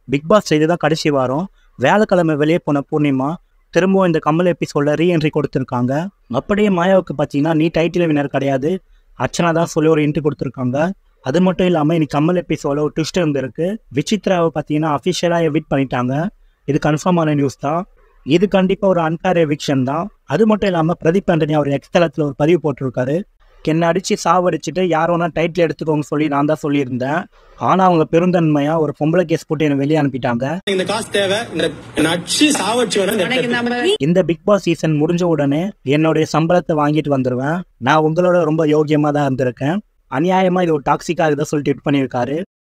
Big pass இதுதான் கடைசி வாரம். வியாழக்கிழமை வெளியே போன பூர்ணிமா திரும்பவும் இந்த கமல் எபிசோட ரீஎன்ட்ரி கொடுத்துருக்காங்க. அப்படியே மாயாவுக்கு பார்த்தீங்கன்னா நீ டைட்டில் வினர் கிடையாது, அர்ச்சனா தான் சொல்லி ஒரு என்ட்ரி கொடுத்துருக்காங்க. அது மட்டும் இல்லாமல் இன்னைக்கு கமல் எபிசோட ஒரு ட்விஸ்ட் இருந்திருக்கு. விசித்ராவை பார்த்தீங்கன்னா அஃபிஷியலாக எவிட் பண்ணிட்டாங்க. இது கன்ஃபார்மான நியூஸ் தான். இது கண்டிப்பாக ஒரு அன்ஃபேர் எவிக்ஷன் தான். அது மட்டும் இல்லாமல் பிரதீப் ஆண்டனி அவர் எக்ஸ்தலத்தில் ஒரு பதிவு போட்டிருக்காரு. என்னை அடித்து சாவடிச்சுட்டு யார் வேணா டைட்டில் எடுத்துக்கோங்க சொல்லி நான் தான் சொல்லியிருந்தேன். ஆனால் அவங்க பெருந்தன்மையாக ஒரு பொம்பளை கேஸ் போட்டு என்னை வெளியே அனுப்பிட்டாங்க. இந்த பிக் பாஸ் சீசன் முடிஞ்ச உடனே என்னுடைய சம்பளத்தை வாங்கிட்டு வந்துடுவேன். நான் உங்களோட ரொம்ப யோகியமாக தான் இருந்திருக்கேன். அநியாயமாக இது ஒரு டாக்ஸிக்காக இதை சொல்லிட்டு பண்ணியிருக்காரு.